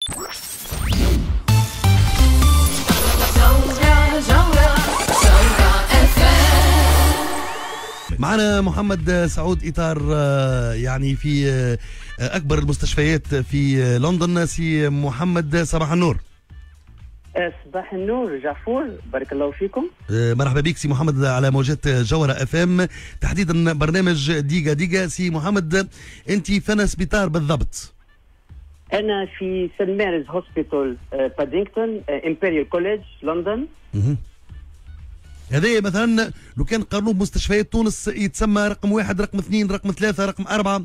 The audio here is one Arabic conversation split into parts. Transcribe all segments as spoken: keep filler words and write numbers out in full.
معنا محمد سعود إطار، يعني في أكبر المستشفيات في لندن. سي محمد صباح النور. صباح النور جعفور، بارك الله فيكم. مرحبا بك سي محمد على موجات جوهرة اف ام، تحديدا برنامج ديجا ديجا. سي محمد، انت فين سبيطار بالضبط؟ انا في سان ماريز هوسبيتال بادينغتون امبيريال كوليدج لندن. هذا مثلا لو كان قارنوه بمستشفيات تونس يتسمى رقم واحد، رقم اثنين، رقم ثلاثة، رقم أربعة؟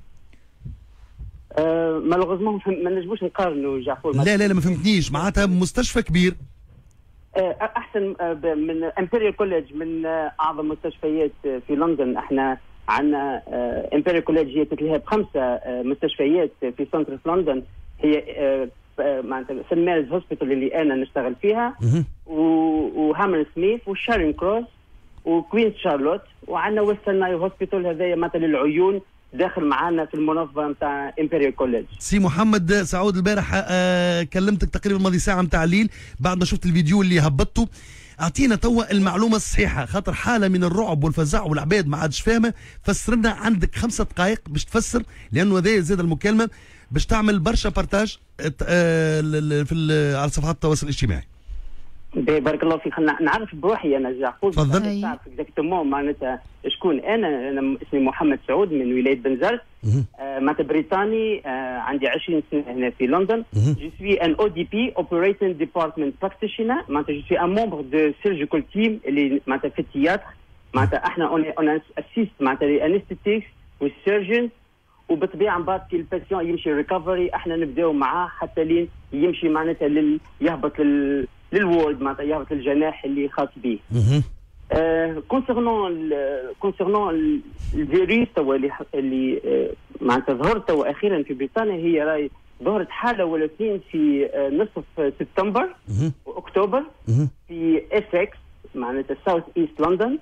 أه مالوغوزمون ما نجموش نقارنوا جعفور. لا لا لا ما فهمتنيش، معناتها مستشفى كبير. أه احسن من امبيريال كوليدج، من اعظم مستشفيات في لندن. احنا عندنا امبيريال كوليدج هي تتلهى بخمسه مستشفيات في سنتر في لندن. هي أه معناتها سان ماريز هوسبيتال اللي انا نشتغل فيها، وهامر سميث وشارين كروس وكوينز شارلوت، وعندنا ويسترن نايل هوسبيتال هذايا مثلا للعيون داخل معانا في المنظمه نتاع امبيريال كوليدج. سي محمد سعود، البارح آه كلمتك تقريبا ماضي ساعه نتاع الليل بعد ما شفت الفيديو اللي هبطته. اعطينا توا المعلومه الصحيحه، خاطر حاله من الرعب والفزع والعباد ما عادش فاهمه. فسر لنا، عندك خمسة دقائق باش تفسر، لانه هذا زاد المكالمه باش تعمل برشا بارتاج في على صفحات التواصل الاجتماعي. بارك الله فيك. نعرف بروحي انا جعفور. تفضل. تعرف اكزاكتومون معناتها شكون انا. انا اسمي محمد سعود من ولايه بنزرت، آه معناتها بريطاني. آه عندي عشرين سنه هنا في لندن. جو سوي ان او دي بي اوبريشن ديبارتمنت براكتيشنر. معناتها جو سوي ان ممبر دو سيرجيكال تيم اللي معناتها في التياتر. معناتها احنا اون اون اسيست معناتها للانستيتيكس والسيرجن، وبالطبيعه من بعد كي الباسيون يمشي ريكفري احنا نبداو معاه حتى لين يمشي معناتها لل... يهبط لل... للوورد، معناتها يهبط الجناح اللي خاص به. كونسيرنون كونسيرنون الفيروس توا اللي اللي آه معناتها ظهر توا اخيرا في بريطانيا، هي راي ظهرت حاله ولا اثنين في آه نصف سبتمبر واكتوبر في اسكس معناتها ساوث ايست لندن،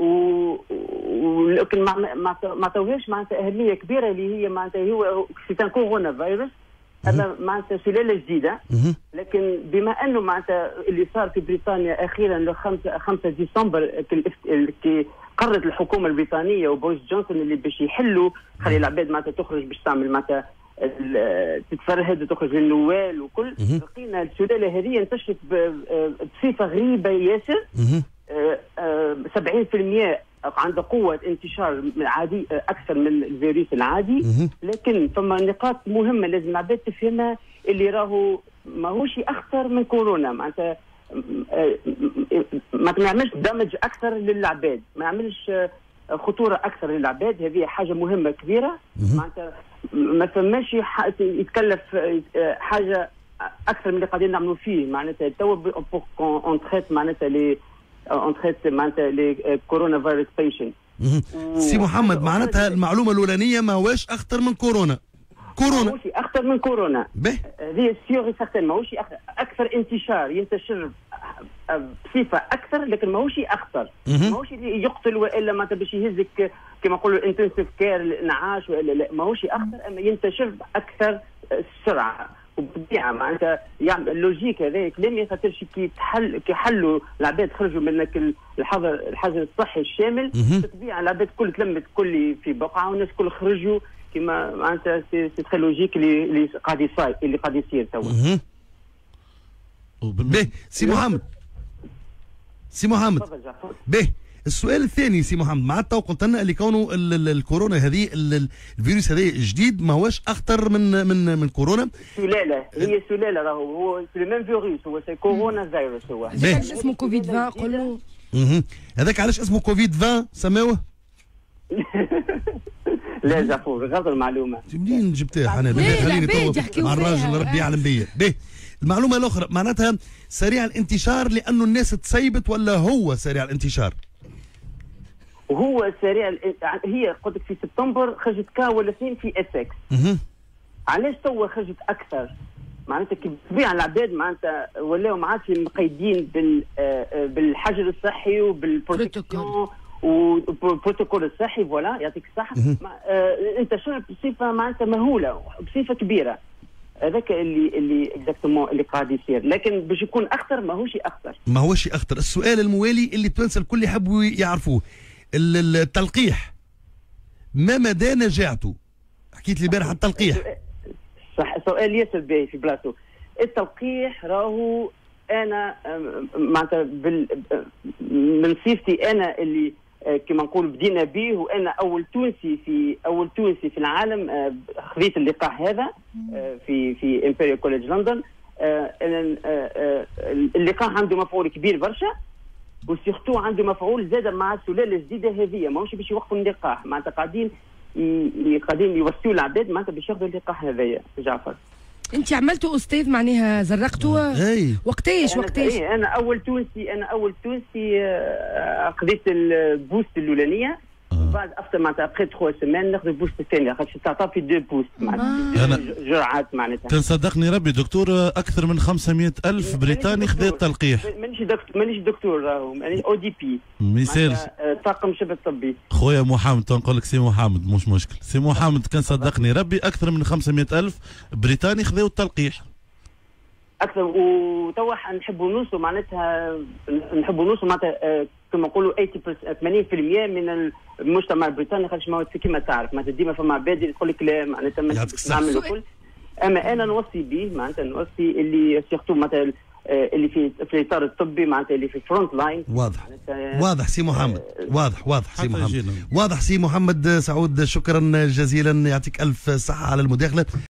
ولكن ما ما ما توهاش معناتها اهميه كبيره اللي هي معناتها هو سي ان كورونا فيروس. هذا معناتها سلاله جديده، لكن بما انه معناتها اللي صار في بريطانيا اخيرا ل خمسة ديسمبر كي قررت الحكومه البريطانيه وبوريس جونسون اللي باش يحلوا خلي العباد معناتها تخرج باش تعمل معناتها تتفرهد وتخرج للنوال وكل، لقينا السلاله هذه انتشرت بصفه غريبه ياسر. سبعين بالمئة عنده قوة انتشار عادي أكثر من الفيروس العادي. لكن ثم نقاط مهمة لازم العباد تفهمها، اللي راهو ماهوش أخطر من كورونا. معناتها ما نعملش دمج أكثر للعباد، ما نعملش خطورة أكثر للعباد. هذه حاجة مهمة كبيرة. معناتها ما فماش يتكلف حاجة أكثر من اللي قاعدين نعملوا فيه. معناتها توا بوغ اون تريت معناتها لي اون تريت معناتها لي كورونا فيروس بيشنت. سي محمد، معناتها المعلومه الاولانيه ما هواش اخطر من كورونا. كورونا ماهوش اخطر من كورونا. هذه سيغ سيغتين ماهوش اكثر انتشار، ينتشر بصفه اكثر، لكن ماهوش اخطر. ماهوش يقتل والا معناتها باش يهزك كما نقولوا انتنسيف كير الانعاش والا لا. ماهوش اخطر، اما ينتشر اكثر سرعه. وبالطبيعه معناتها يعمل اللوجيك هذا كلامي، خاطرش كي تحل كي حلوا العباد خرجوا من الحظر الحظر الصحي الشامل، بالطبيعه العباد كل تلمت كل في بقعه والناس كل خرجوا كما معناتها سي تري لوجيك اللي اللي قاعد يصير اللي قاعد يصير توا. باهي سي محمد، سي محمد باهي السؤال الثاني سي محمد، معناتها قلت لنا اللي كونه الكورونا هذه الفيروس هذا جديد ما هوش اخطر من من من كورونا. سلاله هي سلاله، راهو هو سي ميم فيروس، هو سي كورونا فيروس. هو علاش اسمه كوفيد عشرين؟ قول له هذاك علاش اسمه كوفيد عشرين سماوه؟ لا جعفور غلط المعلومه. منين جبتها حنان؟ خليني تو مع الراجل ربي يعلم بيا. باهي المعلومه الاخرى، معناتها سريع الانتشار لانه الناس تسيبت ولا هو سريع الانتشار؟ وهو سريع. هي قلت لك في سبتمبر خرجت كا ولا اثنين في اسكس. علاش توا خرجت اكثر؟ معناتها كي بالطبيعه العباد معناتها ولاو ما عادش مقيدين بال بالحجر الصحي وبالبروتوكول والبروتوكول الصحي. فوالا يعطيك الصحه. انتشر بصفه معناتها مهوله بصفه كبيره. هذاك اللي اللي اكزاكتومون اللي قاعد يصير، لكن باش يكون اخطر ماهوش اخطر. ماهوش اخطر. السؤال الموالي اللي التوانسه الكل يحبوا يعرفوه، التلقيح ما مدى نجاعته؟ حكيت لي البارح على التلقيح. صح، سؤال ياسر باهي في بلاصتو. التلقيح راهو انا معناتها بال من صفتي انا اللي كما نقول بدينا به، وانا اول تونسي في اول تونسي في العالم خذيت اللقاح هذا في في امبريال كوليدج لندن. اللقاح عنده مفعول كبير برشا، وسيرتو عنده مفعول زاد مع السلاله الجديده هذه، ماهوش باش يوقفوا اللقاح، معناتها قاعدين قاعدين يوصلوا العباد معناتها باش ياخذوا اللقاح هذايا. جعفر انت عملتوا استاذ معناها زرقتوا وقتاش وقتاش؟ انا, أنا اول تونسي انا اول تونسي خذيت البوست الاولانيه، بعد افتر معناتها ابخي ثلاث سيمان ناخذ البوست الثانيه، خاطر تعطى في دو بوست معناتها جرعات معناتها. كان صدقني ربي دكتور اكثر من خمسمائة ألف بريطاني خذا التلقيح. مانيش دكتور مانيش دكتور راهو مانيش او دي بي ما يسالش طاقم شبه طبي. خويا محمد تنقول لك سي محمد مش مشكل، سي محمد كان صدقني ربي اكثر من خمسمائة ألف بريطاني خذاو التلقيح. اكثر، وتوا نحبوا نوصلوا معناتها نحبوا نوصلوا معناتها كما نقولوا ثمانين بالمئة من المجتمع البريطاني، خاطر ما كيما تعرف معناتها ديما فما عباد يقول لك لا معناتها نعمل الكل. اما انا نوصي به معناتها نوصي اللي سيرتو معناتها اللي في في الاطار الطبي معناتها اللي في الفرونت لاين. واضح واضح سي محمد، واضح واضح سي محمد، واضح سي محمد سعود. شكرا جزيلا، يعطيك الف صحه على المداخله.